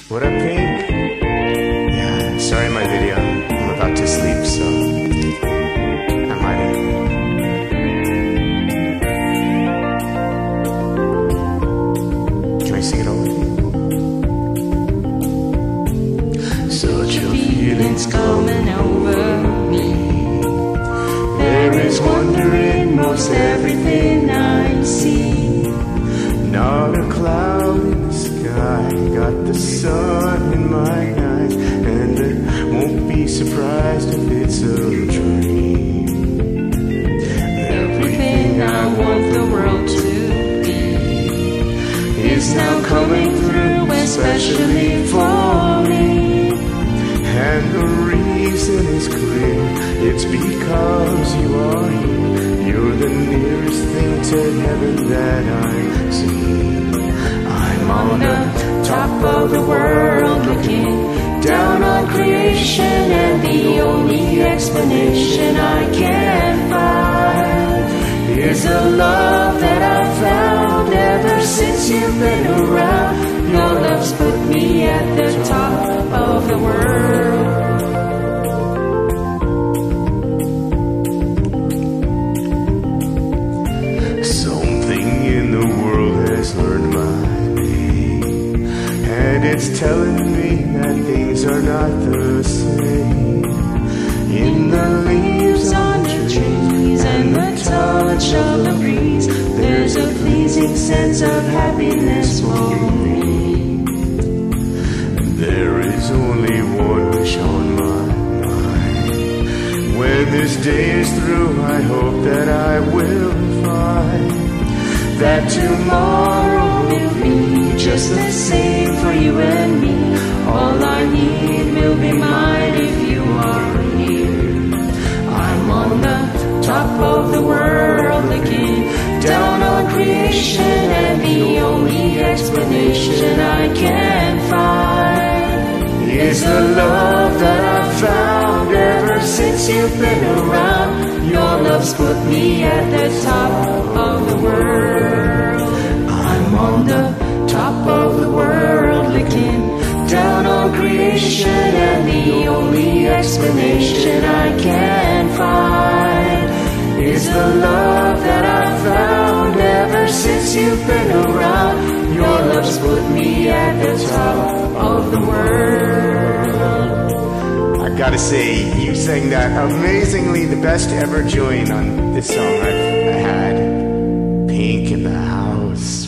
What up, Pink? Yeah, sorry my video. I'm about to sleep, so I'm hiding. Can I sing it all? Such a feeling's coming over me. There is wonder in most everything I see. Not a cloud in the sky, got the sun in my eyes, and I won't be surprised if it's a dream. Everything I want the world to be is now coming through, especially for me. And the reason is clear, it's because you are here. You're the nearest thing to heaven that I've seen. I'm on the top of the world looking down on creation, and the only explanation I can find is the love that I've found ever since you've been around. Your love's put me at the top of the world. Something in the world has learned my name, and it's telling me that things are not the same. In the leaves on the trees and the touch of the breeze, there's a pleasing sense of happiness for me. There is only one wish on my mind. When this day is through, I hope that I will find that tomorrow will be just the same for you and me. All I need will be mine if you are here. I'm on the top of the world looking down on creation, and the only explanation I can find is the love that I've found ever since you've been around. Your love's put me at the top of the world. I'm on the top of the world looking down on creation, and the only explanation I can find is the love that I've found ever since you've been around. Your love's put me at the top of the world. I gotta say, you sang that amazingly, the best ever join on this song I've had. Pink in the house.